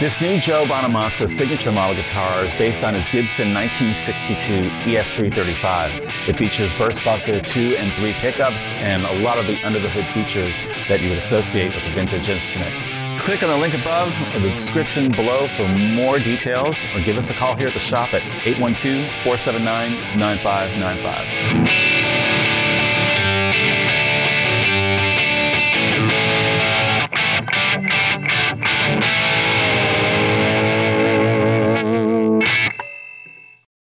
This new Joe Bonamassa signature model guitar is based on his Gibson 1962 ES-335. It features Bursbucker 2 and 3 pickups and a lot of the under-the-hood features that you would associate with a vintage instrument. Click on the link above or the description below for more details, or give us a call here at the shop at 812-479-9595.